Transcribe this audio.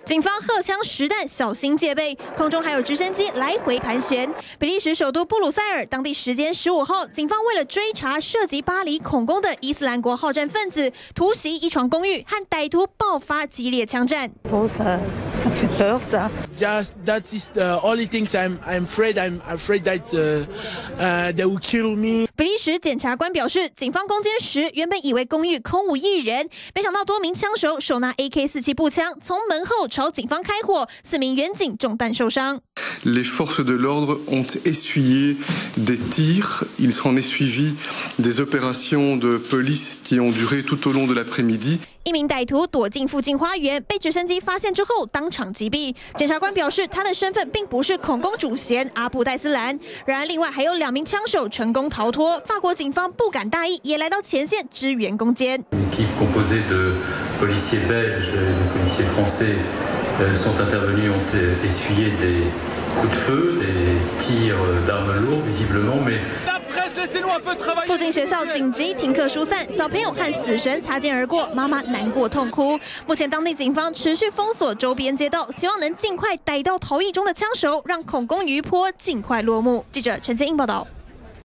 警方荷枪实弹，小心戒备，空中还有直升机来回盘旋。比利时首都布鲁塞尔，当地时间15号，警方为了追查涉及巴黎恐攻的伊斯兰国好战分子，突袭一床公寓，和歹徒爆发激烈枪战。 Ça fait peur, ça. Just that is the only things I'm afraid. I'm afraid that they will kill me. 比利时检察官表示，警方攻坚时原本以为公寓空无一人，没想到多名枪手手拿 AK-47步枪，从门后朝警方开火，4名远警中弹受伤。 Les forces de l'ordre ont essuyé des tirs. Il s'en est suivi des opérations de police qui ont duré tout au long de l'après-midi. 一名歹徒躲进附近花园，被直升机发现之后当场击毙。检察官表示，他的身份并不是恐攻主嫌阿布戴斯兰。然而，另外还有2名枪手成功逃脱。法国警方不敢大意，也来到前线支援攻坚。 L'équipe composée de policiers belges et de policiers français sont intervenus, ont essuyé des coups de feu, des tirs d'armes lourdes visiblement, mais 附近学校紧急停课疏散，小朋友和死神擦肩而过，妈妈难过痛哭。目前当地警方持续封锁周边街道，希望能尽快逮到逃逸中的枪手，让恐攻余波尽快落幕。记者陈建英报道。